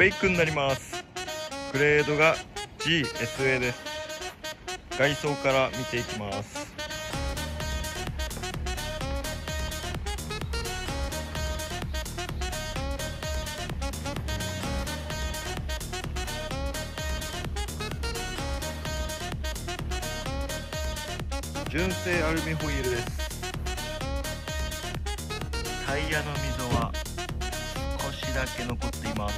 ェイクになります。グレードが GSA です。外装から見ていきます。純正アルミホイールです。タイヤの溝は少しだけ残っています。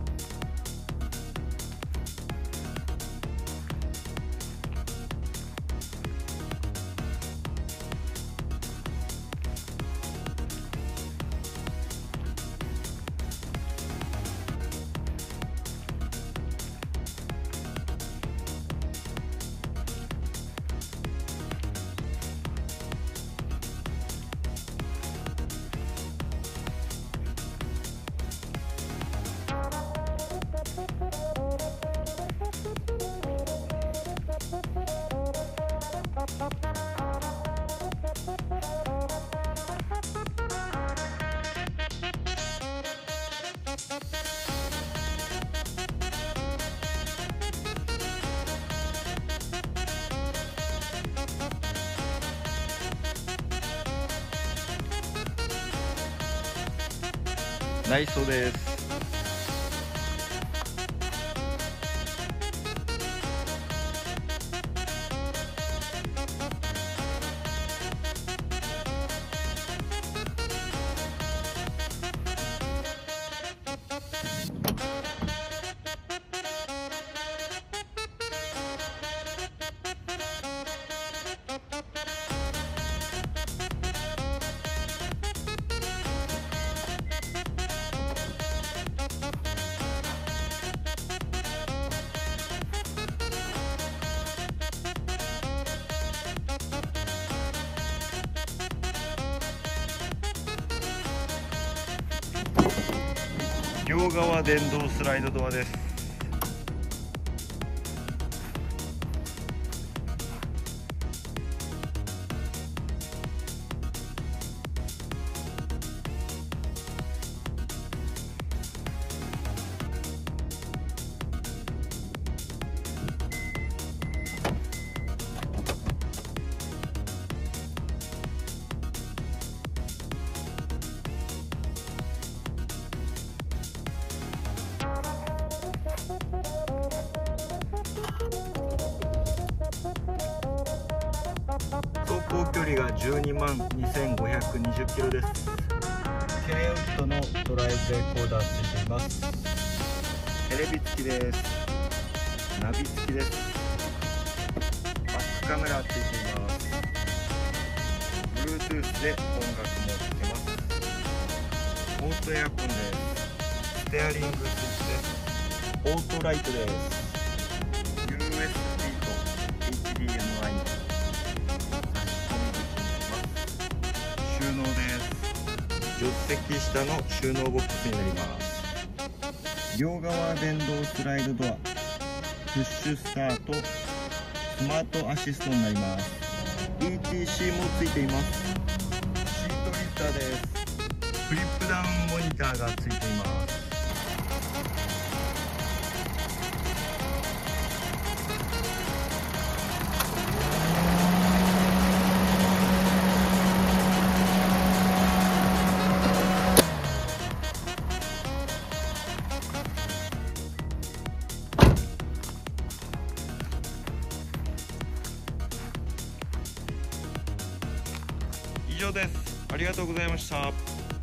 内装です。両側電動スライドドアです。走行距離が12万2520キロです。Kウッドのドライブレコーダーついています。テレビ付きです。ナビ付きです。バックカメラついています。Bluetooth で音楽も聴けます。オートエアコンです。ステアリングスイッチです。オートライトです。 USB と HDMI の収納です。助手席下の収納ボックスになります。両側電動スライドドア、プッシュスタート、スマートアシストになります。 ETC もついています。シートリフターです。フリップダウンモニターがついています。以上です。ありがとうございました。